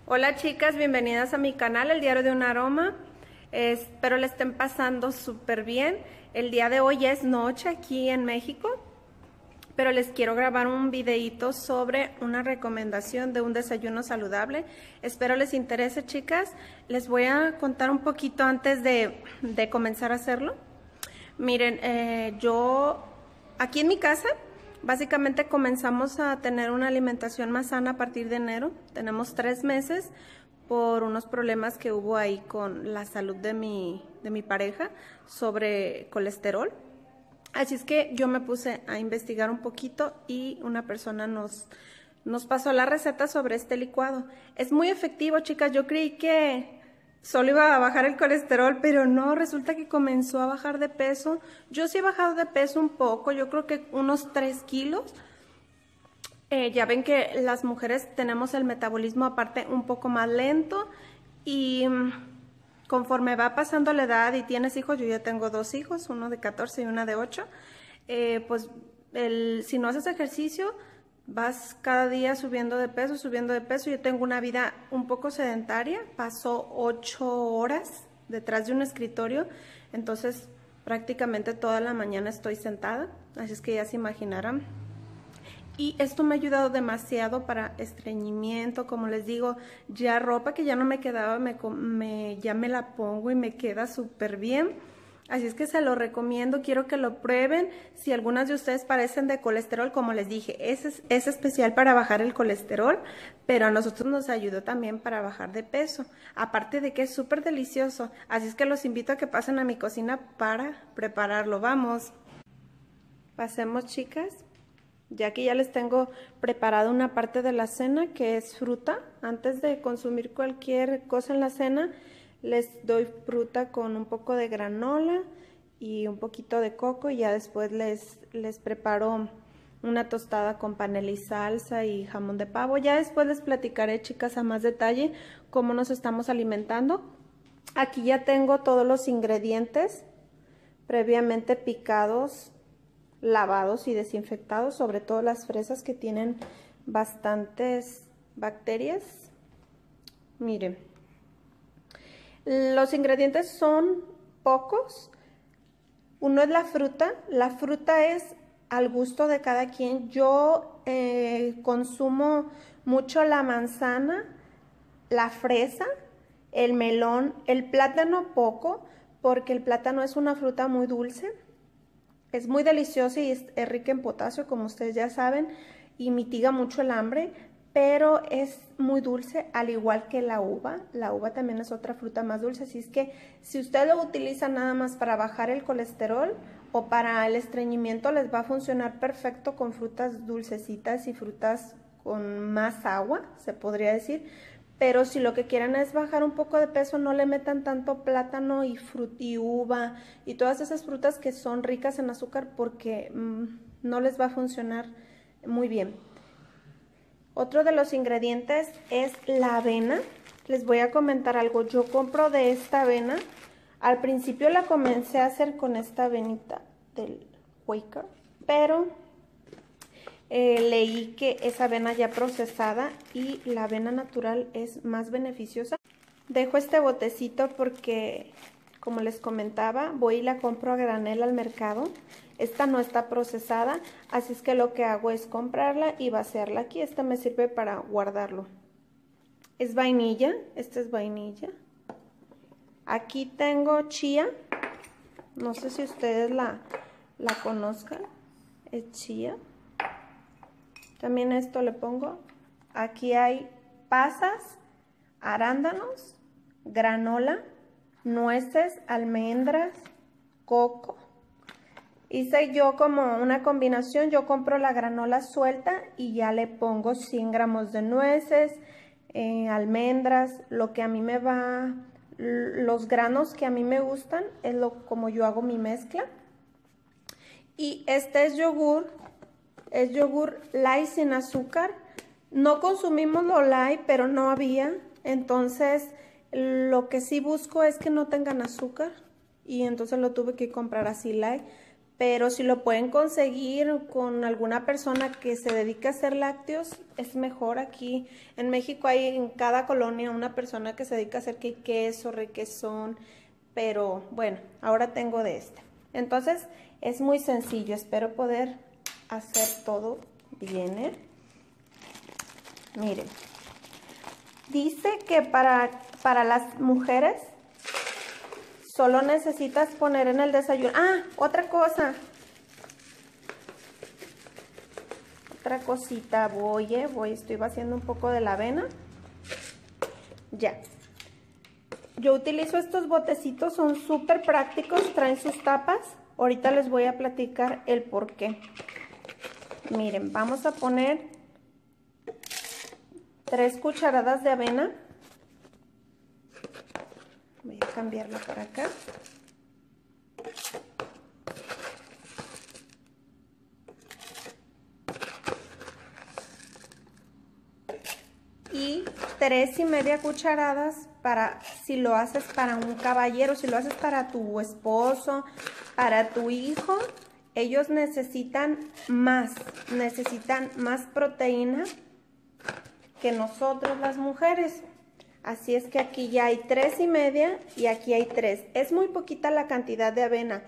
Hola chicas, bienvenidas a mi canal, El Diario de un Aroma. Espero le estén pasando súper bien. El día de hoy ya es noche aquí en México, pero les quiero grabar un videito sobre una recomendación de un desayuno saludable. Espero les interese, chicas. Les voy a contar un poquito antes de comenzar a hacerlo. Miren, yo aquí en mi casa básicamente comenzamos a tener una alimentación más sana a partir de enero. Tenemos 3 meses por unos problemas que hubo ahí con la salud de mi pareja sobre colesterol. Así es que yo me puse a investigar un poquito y una persona nos pasó la receta sobre este licuado. Es muy efectivo, chicas. Yo creí que solo iba a bajar el colesterol, pero no, resulta que comenzó a bajar de peso. Yo sí he bajado de peso un poco, yo creo que unos 3 kilos. Ya ven que las mujeres tenemos el metabolismo aparte un poco más lento y conforme va pasando la edad y tienes hijos, yo ya tengo 2 hijos, uno de 14 y una de 8, pues si no haces ejercicio, vas cada día subiendo de peso. Yo tengo una vida un poco sedentaria, paso 8 horas detrás de un escritorio, entonces prácticamente toda la mañana estoy sentada, así es que ya se imaginarán. Y esto me ha ayudado demasiado para estreñimiento, como les digo, ya ropa que ya no me quedaba, ya me la pongo y me queda súper bien. Así es que se lo recomiendo, quiero que lo prueben. Si algunas de ustedes padecen de colesterol, como les dije, es especial para bajar el colesterol, pero a nosotros nos ayudó también para bajar de peso. Aparte de que es súper delicioso, así es que los invito a que pasen a mi cocina para prepararlo. Vamos. Pasemos, chicas. Ya que ya les tengo preparado una parte de la cena que es fruta. Antes de consumir cualquier cosa en la cena, les doy fruta con un poco de granola y un poquito de coco, y ya después les preparo una tostada con panela y salsa y jamón de pavo. Ya después les platicaré, chicas, a más detalle cómo nos estamos alimentando. Aquí ya tengo todos los ingredientes previamente picados, lavados y desinfectados, sobre todo las fresas que tienen bastantes bacterias. Miren, los ingredientes son pocos. Uno es la fruta es al gusto de cada quien. Yo consumo mucho la manzana, la fresa, el melón, el plátano poco, porque el plátano es una fruta muy dulce. Es muy deliciosa y es rica en potasio, como ustedes ya saben, y mitiga mucho el hambre, pero es muy dulce, al igual que la uva. La uva también es otra fruta más dulce, así es que si usted lo utiliza nada más para bajar el colesterol o para el estreñimiento, les va a funcionar perfecto con frutas dulcecitas y frutas con más agua, se podría decir. Pero si lo que quieren es bajar un poco de peso, no le metan tanto plátano y uva y todas esas frutas que son ricas en azúcar, porque no les va a funcionar muy bien. Otro de los ingredientes es la avena. Les voy a comentar algo. Yo compro de esta avena. Al principio la comencé a hacer con esta avenita del Quaker, pero leí que esa avena ya procesada y la avena natural es más beneficiosa. Dejo este botecito porque, como les comentaba, voy y la compro a granel al mercado. Esta no está procesada, así es que lo que hago es comprarla y vaciarla aquí. Esta me sirve para guardarlo. Es vainilla, esta es vainilla. Aquí tengo chía, no sé si ustedes la conozcan, es chía. También esto le pongo. Aquí hay pasas, arándanos, granola, nueces, almendras, coco. Hice yo como una combinación. Yo compro la granola suelta y ya le pongo 100 gramos de nueces, almendras, lo que a mí me va, los granos que a mí me gustan, es como yo hago mi mezcla. Y este es yogur light sin azúcar. No consumimos lo light, pero no había. Entonces, lo que sí busco es que no tengan azúcar. Y entonces lo tuve que comprar así light. pero si lo pueden conseguir con alguna persona que se dedique a hacer lácteos, es mejor. Aquí en México hay en cada colonia una persona que se dedica a hacer queso, requesón, pero bueno, ahora tengo de este. Entonces es muy sencillo, espero poder hacer todo bien, ¿eh? Miren, dice que para las mujeres solo necesitas poner en el desayuno. Ah, otra cosa. Otra cosita. Estoy vaciando un poco de la avena. Ya. Yo utilizo estos botecitos, son súper prácticos, traen sus tapas. Ahorita les voy a platicar el por qué. Miren, vamos a poner 3 cucharadas de avena. Voy a cambiarla para acá. Y 3,5 cucharadas para, si lo haces para un caballero, si lo haces para tu esposo, para tu hijo, ellos necesitan más proteína que nosotros las mujeres. Así es que aquí ya hay 3,5 y aquí hay 3. Es muy poquita la cantidad de avena.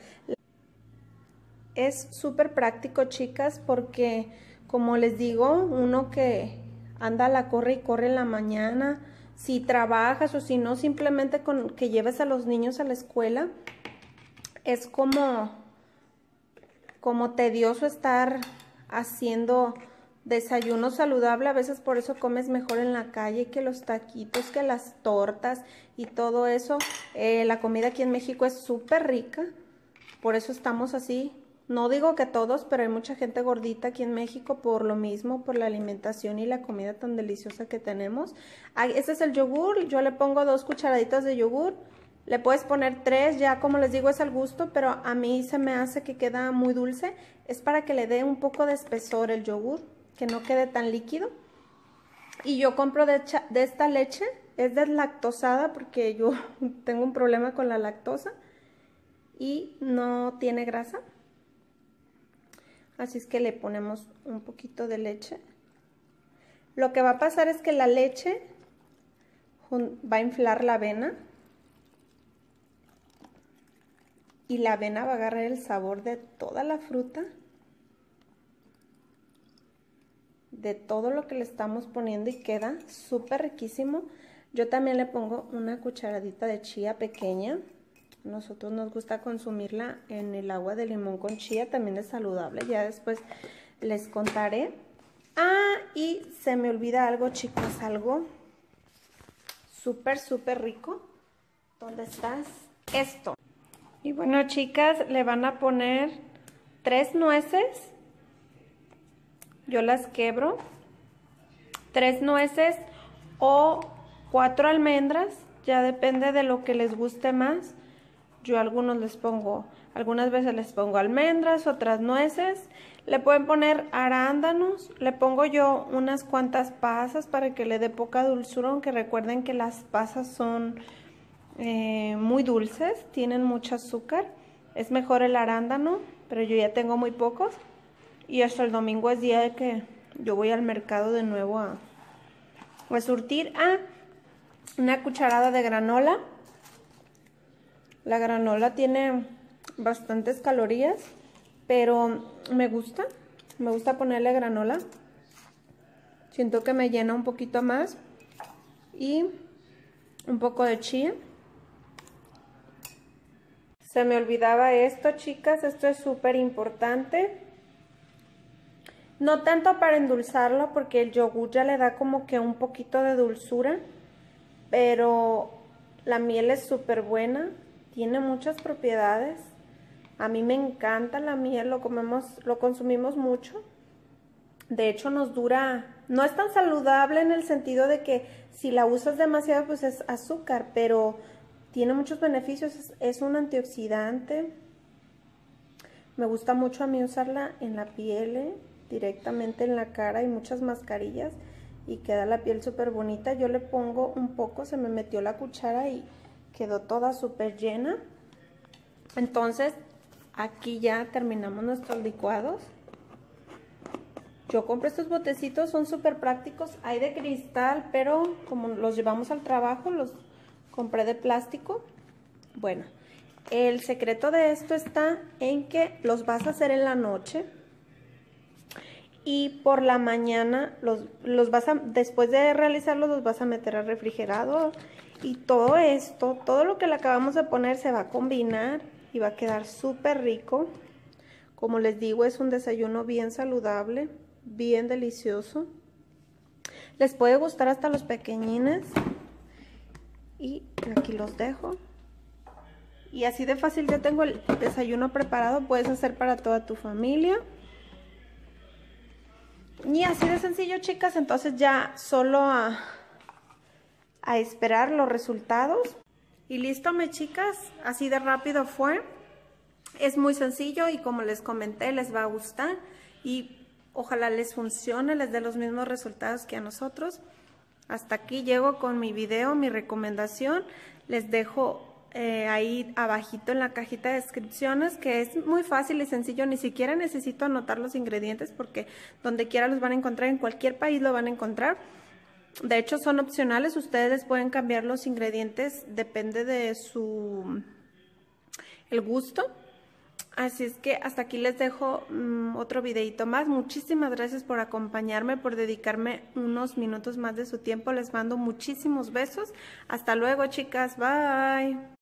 Es súper práctico, chicas, porque como les digo, uno que anda a la corre y corre en la mañana, si trabajas o si no, simplemente con que lleves a los niños a la escuela, es como tedioso estar haciendo desayuno saludable. A veces por eso comes mejor en la calle, que los taquitos, que las tortas y todo eso. La comida aquí en México es súper rica, por eso estamos así. No digo que todos, pero hay mucha gente gordita aquí en México por lo mismo, por la alimentación y la comida tan deliciosa que tenemos. Este es el yogur, yo le pongo 2 cucharaditas de yogur. Le puedes poner 3, ya como les digo es al gusto, pero a mí se me hace que queda muy dulce. Es para que le dé un poco de espesor el yogur, que no quede tan líquido. Y yo compro de esta leche, es deslactosada porque yo tengo un problema con la lactosa y no tiene grasa. Así es que le ponemos un poquito de leche. Lo que va a pasar es que la leche va a inflar la avena. Y la avena va a agarrar el sabor de toda la fruta. De todo lo que le estamos poniendo y queda súper riquísimo. Yo también le pongo una cucharadita de chía pequeña. Nosotros nos gusta consumirla en el agua de limón con chía, también es saludable, ya después les contaré. Ah, y se me olvida algo, chicos, algo súper rico. ¿Dónde estás? Esto. Y bueno, chicas, le van a poner 3 nueces. Yo las quebro. 3 nueces o 4 almendras, ya depende de lo que les guste más. Yo a algunos algunas veces les pongo almendras, otras nueces. Le pueden poner arándanos. Le pongo yo unas cuantas pasas para que le dé poca dulzura, aunque recuerden que las pasas son muy dulces, tienen mucho azúcar. Es mejor el arándano, pero yo ya tengo muy pocos. Y hasta el domingo es día de que yo voy al mercado de nuevo a surtir. Ah, una cucharada de granola. La granola tiene bastantes calorías, pero me gusta ponerle granola. Siento que me llena un poquito más. Y un poco de chía. Se me olvidaba esto, chicas, esto es súper importante. No tanto para endulzarlo, porque el yogur ya le da como que un poquito de dulzura, pero la miel es súper buena. Tiene muchas propiedades. A mí me encanta la miel, lo consumimos mucho. De hecho nos dura, no es tan saludable en el sentido de que si la usas demasiado pues es azúcar, pero tiene muchos beneficios, es un antioxidante. Me gusta mucho a mí usarla en la piel, directamente en la cara, y muchas mascarillas y queda la piel súper bonita. Yo le pongo un poco, se me metió la cuchara y quedó toda súper llena. Entonces aquí ya terminamos nuestros licuados. Yo compré estos botecitos, son súper prácticos. Hay de cristal, pero como los llevamos al trabajo, los compré de plástico. Bueno, el secreto de esto está en que los vas a hacer en la noche. Y por la mañana, después de realizarlos, los vas a meter al refrigerador. Y todo esto, todo lo que le acabamos de poner se va a combinar y va a quedar súper rico. Como les digo, es un desayuno bien saludable, bien delicioso. Les puede gustar hasta los pequeñines. Y aquí los dejo. Y así de fácil ya tengo el desayuno preparado. Puedes hacer para toda tu familia. Y así de sencillo, chicas. Entonces ya solo a esperar los resultados. Y listo, mis chicas. Así de rápido fue. Es muy sencillo y como les comenté, les va a gustar. Y ojalá les funcione, les dé los mismos resultados que a nosotros. Hasta aquí llego con mi video, mi recomendación. Les dejo ahí abajito en la cajita de descripciones, que es muy fácil y sencillo. Ni siquiera necesito anotar los ingredientes porque donde quiera los van a encontrar, en cualquier país lo van a encontrar. De hecho son opcionales, ustedes pueden cambiar los ingredientes, depende de el gusto. Así es que hasta aquí les dejo otro videito más. Muchísimas gracias por acompañarme, por dedicarme unos minutos más de su tiempo. Les mando muchísimos besos. Hasta luego, chicas. Bye.